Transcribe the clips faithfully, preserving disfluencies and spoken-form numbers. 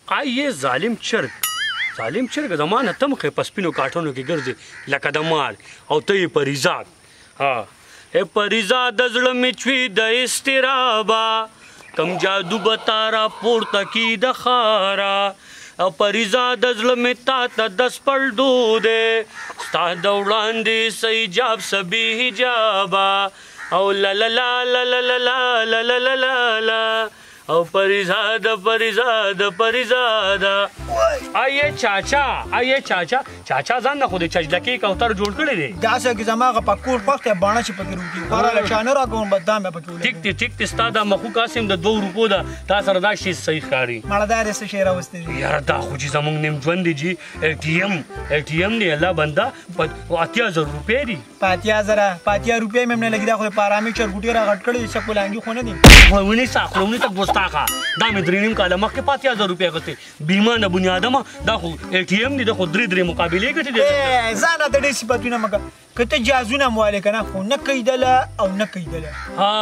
آیه ظالم چرګ ظالم چرګ زمانه ته مخې په سپینو کاټونو کې ګرځې لکه د مار او ته یې پریزاد ها ای پریزاد د زړه مې چوي د استرابه کم جادو به تا راپورته کي د ښاره او پریزاد د زړه مې تا ته د سپړدو دی ستا د وړاندې څه حجاب څه بې حجابه او لا لا لا لا لا لا لا لا لا لا لا او پریزاد پریزاد پریزاد آیه چاچا آیه چاچا چاچا ځان نه خو د چجلکې کوتر جوړ کړی دی داسې کې زما هغه پکور پخت یې باڼه چې پکې روکي بهرحاله چا نه راکوم بدنام یې پکې ولګوي ټیک دی ټیک دی ستا دا مخو قاسم د دوه روپو ده تا سره دا شی صحیح ښکاري مړه دا دې څه شی راوستی دی یاره دا خو چې زموږ نیم ژوند دی جي ای ټي ایم ای ټي ایم دی الله بنده په اتیا زره روپۍ دي په اتیا زره په اتیا روپۍ مې هم نه لګي دا خو د په ارامي چرګوټي را غټ کړي چې کولانګي خو نه دي خو ونیسه خو ونیسه ګوستاخه دا مې درې نیم کاله مخکې په اتیا زره روپۍ اخیستې بیمه نه بنیادمه دا خو ای ټي ایم دی دا خو درې درې مقابلې ګټې دي ځان ته ډېر صفتونه مه کوه که ته جازونه موالی که نه خو نه کیدله او نه کیدله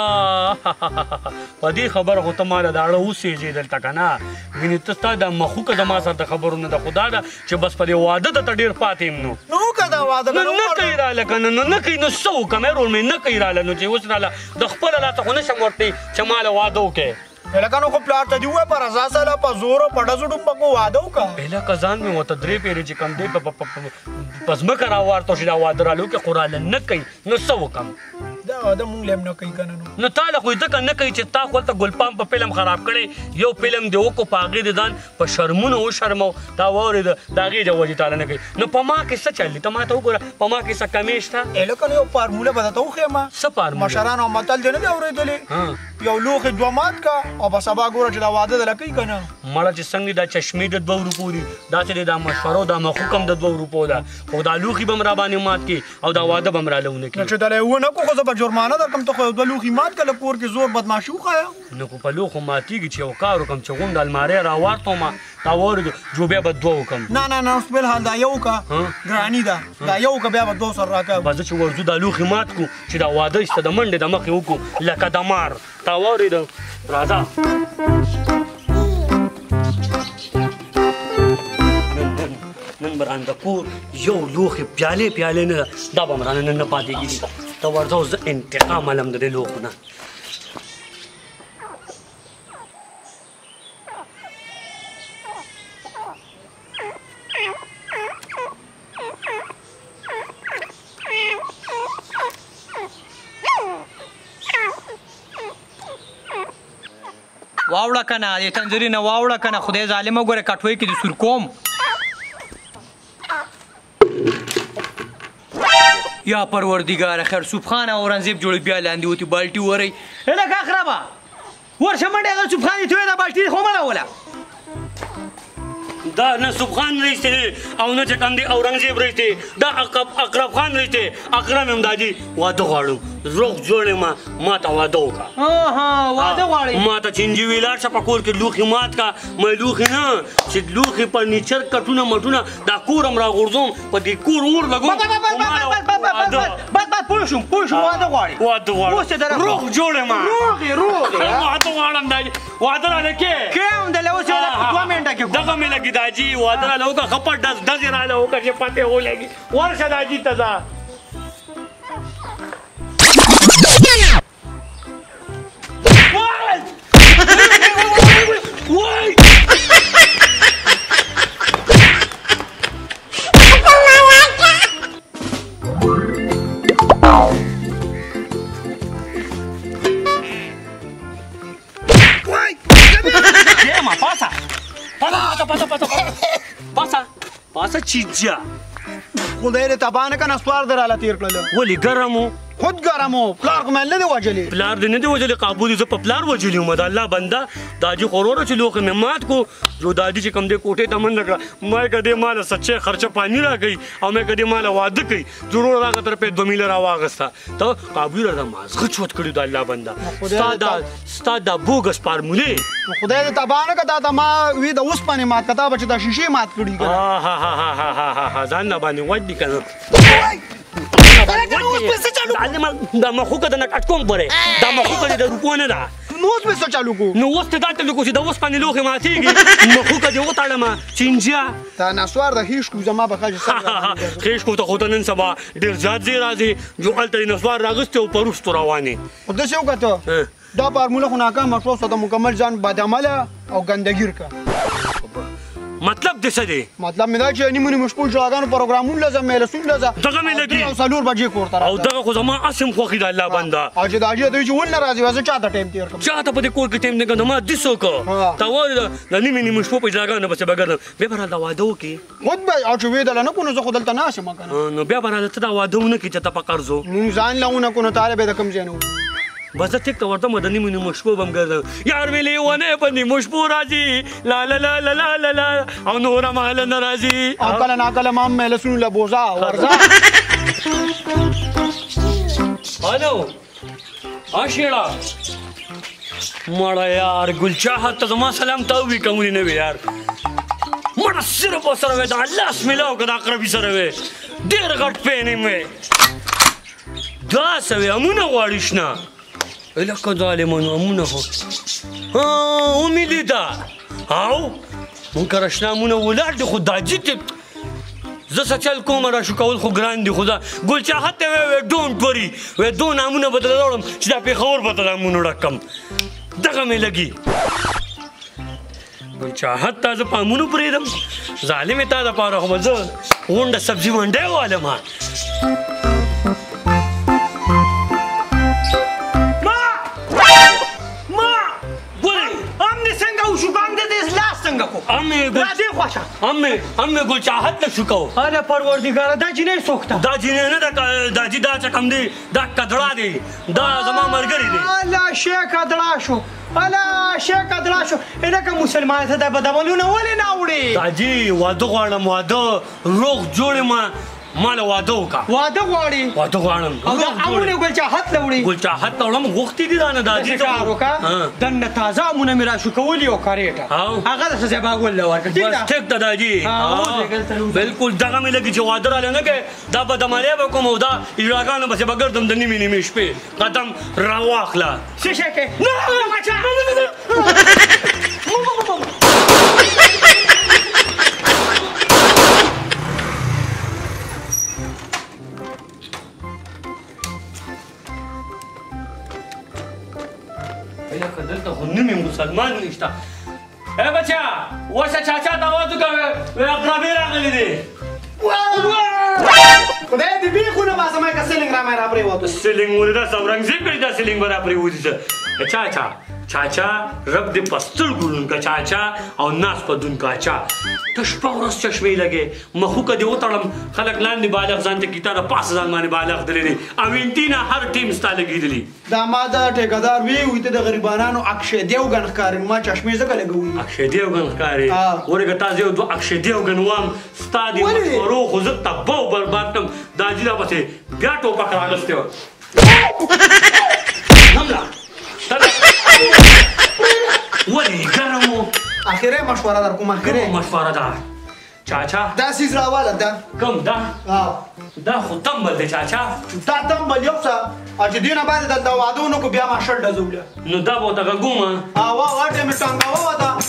په دې خبره خو ته ماله د اړه اوسېږې دلته که نه وینې ته ستا دا مخوکه زما سره د خبرو نه ده خو دا ده چې بس په دې واده ته ته ډېر پاتې یم نو نو وکړه دا واده نه کوي راله که نه نو نه کوي نو څه وکړم رول مې نه کوي راله نو چې اوس راله د خپله لاسه خو نه شم ورتې چې ماله واده وکړې لکه نو خو پلار ته دي ووایه په رضا سره په زور په ډزو ډومبکو واده وکړه پهله که ځان مې ورته درې پیرې چې کم دی په ځمکه راوارته چې دا واده راله وکړې خو راله نه کوي نو څه وکړم دا واده مونږ له هم نه کوي که نه نو نو تا له خو یې ځکه نه کوي چې تا خو هلته ګلپام په فلم خراب کړی یو فلم دې وکړو په هغې د ځان په شرمونو وشرمو تا واورېده د هغې د وجې تاله نه کوي نو په ما کې څه چل دی ته ما ته وګوره په ما کې څه کمې شته لکه نو یو فارموله به درته وښیم څه فارموله مشرانو متل دی نه دی اورېدلې یو لوښې دوه مات کا او په سبا ګوره چې دا واده دله کوي که نه مړه چې څنګه دا چشمې د دوه روپو دي داسې دی دا مشوره دا مخوک هم د دوه روپو ده خو دا لوښي به م راباندې مات کړي او دا واده به م راله ونه کړي چې دله یې ونه کړو خو زه به جرمانه درکړم ته خو یو دوه لوښي مات کړه کور کې زور بدماشي وښایه نو خو په لوښو ماتېږي چې یو کار وکړم چې غونډه المارۍ راواړتومه تا واورېدو جوبیا به دوه وکړم نه نه نه اوس فلحال دا یو وکړه ګراني ده دا یو وکړه بیا به دوه سره راکړه به زه چې ورځو دا لوښي مات کړو چې دا واده ایسته د منډې د مخې وکړو لکه د مار تا واورېده راځه نن به رانه د کور یو لوښې پیالې پیالې نه ده دا به م رانه نن نه پاتېږي ته ورځه اوس زه انتقام علم د دې لوښو نه واوړه که نه د تنظري نه واوړه که نه خدای ظالمه ګوره کټوۍ کې د سور کوم یا پروردګاره خیر سوبخان او اورنګزیب جوړ بیا لاندې وتې بالټي ورئ لکه اخربه ورشه منډې هغه سوبخان یې توی دا بالټي خو مه راوله دا نه سبخان رئیس دی او نه چې کوم دی اورنګزیب رئیس دی دا اقرب خان رئیس دی اکرم امدادي واده غواړم روغ جوړ ما ما ته واده وکړه واده غواړې ما ته چینجي ویلاړ شه په کور کې لوښي مات کا مې لوښي نه چې لوښي فرنیچر کټونه مټونه دا کور هم راغورځوم په دې کور اور لګوم بس بس پوه شوم پوه شوم واده غواړې واده غواړم روغ جوړ ما روغې روغې واده غواړم دا واده راله کې کې هم دله اوس دوه منټه کې دغه مې لګي داجي واده راله وکړه خپه ډز ډز یې راله وکړه چې پتې ولګي ورشه داجي ته ځه Why? Llama, pasa. Pasa, pasa, pasa, pasa. Pasa. Pasa چیجا. خدای دې تباه نه کنه سوار در حالت تیر کړل ولې ګرم و خود ګرم و پلار خو مې نه دی وجلې پلار دې نه دی وجلې قابو دې زه په پلار وجلې وم د الله بنده داجي خوروره چې لوښې مې مات کو جو داجي چې کوم دې کوټې ته منډه کړه ما یې که دې ماله سچې خرچه پاني راکوي او مې که دې ماله واده کوي ضرور راغه تر پې دوه میله راواغسته ته قابو راته مازغه چوت کړي د الله بنده ستا دا ستا دا بوګس فارمولې خدای دې تباه نه کړه دا ما وی د اوسپنې مات کړه تا به چې دا شیشې مات کړي ځان نه باندې وجدي که نه دا مخوکه د نه کټ کوم پرې دا مخوکه د روپو نه ده نو اوس به څه چالو کو نو اوس ته دا ته لکو چې د اوسپنې لوښې ماتېږي مخوکه دې وتړمه چینجیا تا نسوار د هیڅ کو زما به خاجه سره خېش کو ته خو ته نن سبا ډېر زیات ځای راځي جو هلته یې نسوار راغستې او په وروستو روانې خو داسې وکړه دا فارموله خو ناکامه شوه ستا مکمل ځان بدعمله او ګندګیر کړه مطلب دې څه دی مطلب مې دا چې نیمو نیمو شپو جوړاګانو پروګرامونو له ځم مېلسون له ځه دغه مې لګي او څلور بجې کور ته او دغه خو زما اسم خوښي د الله بنده او چې دا حاجي دوی چې ول نه راځي زه چاته ټایم تېر کړم چاته په دې کور کې ټایم نه کړم ما دسو کو تا وایي د نیمې نیمو شپو په اجلاګانو پسې به ګرځم بیا به راله واده وکړي خود به او چې ویدله نه کو نو زه خو دلته ناست یم که نو بیا به راله ته دا واده ونه کړي چې ته په قرض و نو ځان له ونه کو نو تاله به د کوم ځای نه و بس زه ټیک ته ورته م د نیمو نیمو شپو به م ګرځم یار مې لیونی په نیمو شپو راځي لا لا لا لا لا لا لا او نوره مهاله نه راځي او کله ناکله ما هم مېلسونو له بوزا ورځه هلو اشیړه مړه یار ګلچاحت ته زما سلام ته وي کومونی نه وي یار مړه صرف ورسره وې د الله اسم الله او که د اقربي سره وې ډېر غټ پین یې وې دا څه وې امونه غواړي شنه لکه ظالمانو امونه خو امید ده او مونږ کره شنه امونه ولاړ دي خو دا جیت زه څه چل کوم راشو کول خو ګران دي خو دا ګلچاحت ته وې ډونټ وري وې دون امونه به درته راوړم چې دا پېښور به ته د امونو ډکم دغه مې لګي ګلچاحت ته زه په امونو پرېږدم ظالمې تا دپاره خو به زه غونډه سبزي منډی والم امې ګلچاحت ته شو کو اره پروردګاره دا جینۍ څوک ده دا جینۍ نه ده دا جي دا چې کوم دی دا کدړه دی دا زما ملګری دی الله شی کدړه شو الله شی کدړه شو لکه مسلمان ته د بدعملونه ولې نه وړې دا جي واده غواړم واده روغ جوړ ما مال واده وکړه واده غواړي واده غواړم او دا امونه ګلچاحت له وړي ګلچاحت ته وړم غوښتې دي دا نه دا جي کار وکړه دننه تازه امونه مې راشو کولي او کارېټه هغه داسې ځای باغ ول ورکړه ټیک ده بس ټیک ده دا جي بالکل دغه مې لګي چې واده رالی نه کوې دا بدعملۍ به کوم او دا اجراګانو پسې به ګرځم د نیمې نیمې شپې قدم راواخله څه شی کوې لکه دلته خو نومې مسلمان نشته ای بچه اوسه چاچا ته آواز وکړه وایي اقربې راغلی دی خدای دې بیخونه باسمه که سیلینګ را مې را پرېوتو سیلینګ ولې دا سورنګزی کړي دا سیلینګ به را پرېوځي څه چاچا چاچا رب دې په سترګو ړوند که چاچا او ناس په دون کاچا ته شپه ورځ چشمې لګې مخوکه دې وتړم خلک لاندې بالغ ځان ته کیتا د پاسه ځان باندې بالغ دلی دی او انتینا هر ټیم ستا لګېدلي دا ما د ټیکهدار وی وي ته د غریبانانو اکشې دیوګن ښکاري ما چشمې ځکه لګوي اکشې دیوګن ښکاري ورېږه تا زه یو دوه اکشې دیوګن وام ستا دې مشورو خو زه تباه او برباد کړم دا جي دا پسې بیا ټوپک راغستی و حمله ولې ګرم و اخرې مشوره در کوم اخرې مشوره ده چاچا دا سیز راواله ده کوم دا دا خو تمبل دی چاچا دا تمبل یو څه او چې دې نه بعد دلته واده ونه کړو بیا ما شل ډزوله نو دا به ورته غږومه او واټې مې ټانګاوه ده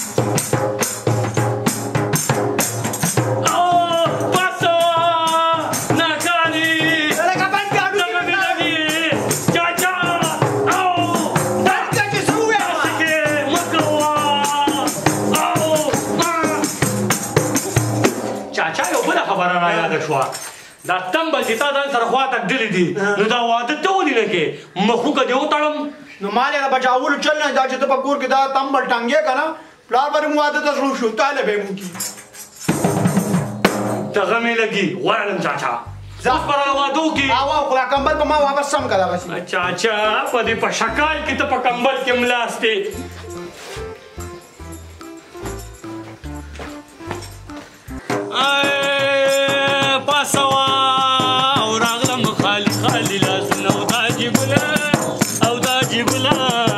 خبره را یاده شوه دا تمبل چې تا ځان سره خوا تګدلي دي نو دا واده ته ولې نه کې مخوکه دې وتړم نو مال یې د بچاولو چل نه دا چې ته په کور کې دا تمبل ټانګې که نه پلار به مو واده ته زړه شو تاله به یې مو کي دغه مې لګي غواړم چاچا اوس به راله واده وکړي او خو دا کمبل په ما واپس سم که دغسې چاچا په دې په شکال کې ته په کمبل کې ملاستې پاسوا او راغلم خالی خالی لاسونه او دا جیبونه او دا جیبونه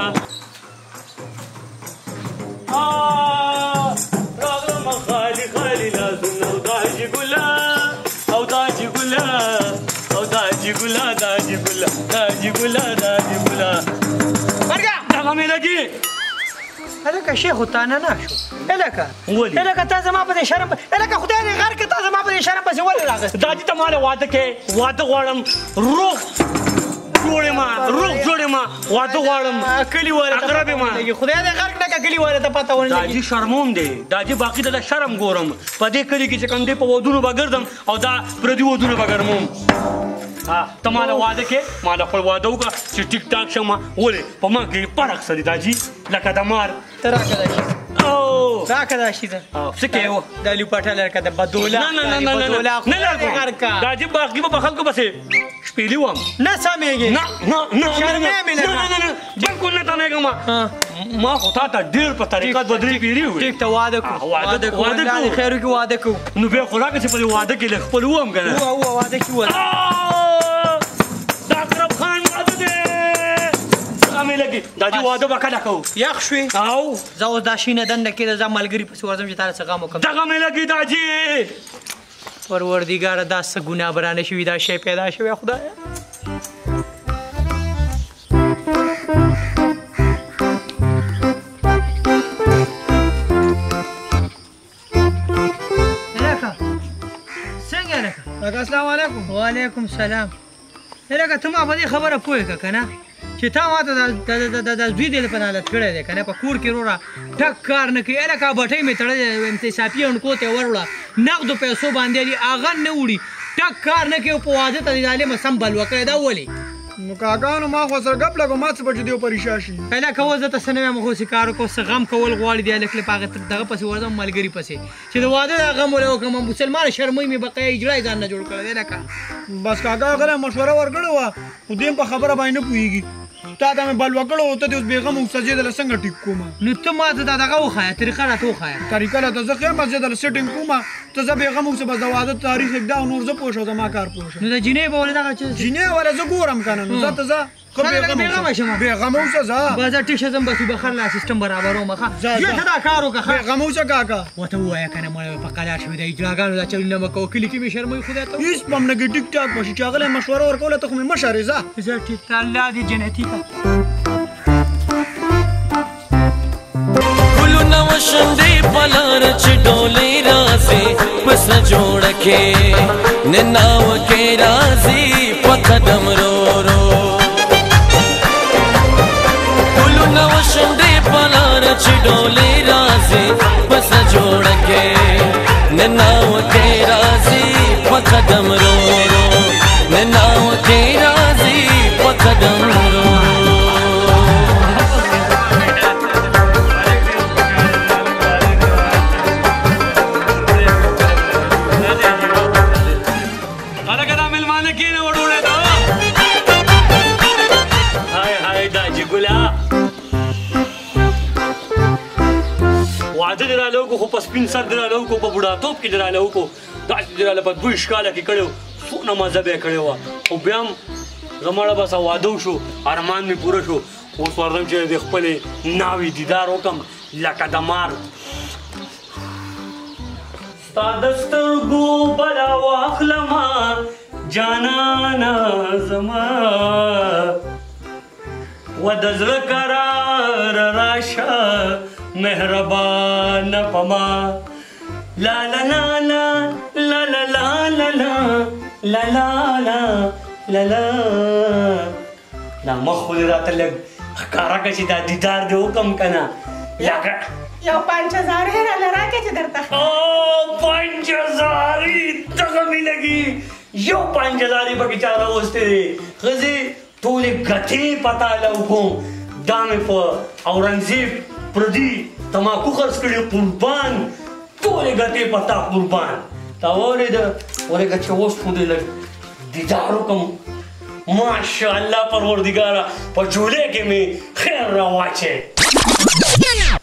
راغلم خالی خالی لاسونه او دا جیبونه او دا جیبونه او دا جیبونه دا جیبونه دا جیبونه دا جیبونه دغه مې لګي هلکه شیخ خو تانه نه شو هلکه ولې؟ هلکه تا زما په دې شرم هلکه خدای دې غر کې تا زما په دې شرم پسې ولې راغست دا چې ته ماله واده کې واده غواړم روغ جوړې ما روغ جوړې ما واده غواړم کلي والا اقرب ما خدای دې غر کې نه کلي والا ته پته ونه دا لګي جی شرموم دی دا جی باقي د شرم ګورم په دې کلی کې چې کوم دی په ودونو به ګرځم او دا پردي ودونو به ګرموم ها ته ماله واده کې ماله خپل واده وکړه چې ټیک ټاک شم ولې په ما کې فرق څه دی دا جی لکه د مار ته راکړه شي او راکړه دا شي ته څه کې د لیپټه لرکه د بدوله نه نه نه نه نه نه دا جی باقي به خلکو بسې شپېلې وم نه سمېږي نه نه نه شرمې مې لږه. نه نه نه بالکل نه تنهګم ما خو تا ته ډېر په طریقه دوه درې پیري وې ټیک ته واده کو واده کو واده الله دې کو خیر وکړي واده کو نو بیا خو راکړه چې په دې واده کې لږ خپل وم که نه هو هو واده کې واده د اقرب خان واده دی هغه مې لګي دا چې واده به کله کوو یخ شوې او زه اوس دا شینه دنده کې د ځان ملګري پسې ورځم چې تا له څه غم وکړم دغه مې لګي دا چې پروردګاره دا څه ګناه برانه شوي دا شی پیدا شوی خدایه څنګه لکه السلام علیکم وعلیکم سلام لکه ته ما په دې خبره پوهې که که نه چې تا ما ته د زوی دې لپاره حالت کړی دی که نه په کور کې وروره ټک کار نه کوي هلکه بټۍ مې تړلې امتصافي اڼکو ته یې وروړه نغدو پیسو باندې دي هغه نه وړي ټک کار نه کوي په واده ته دې عالمه سم بلوه کړی دا ولې نو کاکانو ما خو سره ګپ لګو ما څه بچ دیو پریشان شي هلکه اوس درته څه نه وایم خو کار وکړو څه غم کول غواړي دی هلک په هغه دغه پسې ورځم ملګري پسې چې د واده دا غم وله وکړم مسلمان شرموي مې بقایي اجرا یې ځان نه جوړ کړی دی لکه بس کاکا غره مشوره ورکړې وه خو دې په خبره باندې نه پوهېږي تا ته مې بل وکړو ته دې اوس بېغمه وسجېدله څنګه ټیک کومه نو ته ما ته دا دغه وښایه طریقه راته وښایه طریقه راته زه ښیم بس زه دله سیټینګ کومه ته زه بېغمه اوسه بس د واده تاریخ اږدا او نور زه پوه شم زما کار پوه شم نو د جینۍ به ولې دغه چې جینۍ والا زه ګورم که نه نو زه ته زه ښه بېغمه شم بېغمه اوسه زه بس زه ټیک شه ځم بس بخر لا سیسټم برابروم ښه ځه، ځه. ته دا کار وکړه ښه بېغمه اوسه کاکا ورته ووایه که نه مړی په قلار شوي د اجراګانو دا چلونه مه کوه کلي کې مې شرموي خدای ته هېڅ به هم نه کې ټیک ټاک به شي چې هغه له مشوره ورکوله ته خو مې مه شرې ځه زه ټیک ته الله دې جنتي کړه ګلونه وشندې په لار چې ډولۍ راځي پسه جوړه کې نناوه کې راځي په قدم رو رو ګلونه وشندې په لار چې ډولۍ راځي پسه جوړه کې نناوه کې راځي په قدم رو رو نناوه کې راځي په قدم رو رو واده دې راله وکړو خو په سپین سر دې راله وکړو په بوډاتوب کې دې راله وکړو داسې دې راله په دوی ښکاله کې کړی و څونه مزه به یې کړې وه خو بیا هم زما بس واده وشو ارمان مې پوره شو اوس ورځم چې د خپلې ناوې دیدار وکړم لکه د مار ستا د سترګو بلا واخلمه جانانه زما و د زړه قرار راشه مهربان پما لا لا لا لا لا لا لا لا لا لا لا لا لا لا دا مخ خو دې راته لږ ښکاره کړه چې دا دیدار دې وکړم که نه لکه یو پنځه زاره یې راله راکړه چې درته او پنځه زارې دغه مې لګي یو پنځه زارې پکې چا راوستې دی ښځې ټولې ګټې په تاله وکړم دا مې په اورنګزیب پردي تماکو خرڅ کړي قربان ټولې ګټې په تا قربان تا واورېده ورېږه چې اوس خو دې لږ دیدار وکړم ماشاءالله پروردګاره په جولې کې مې خیر راواچې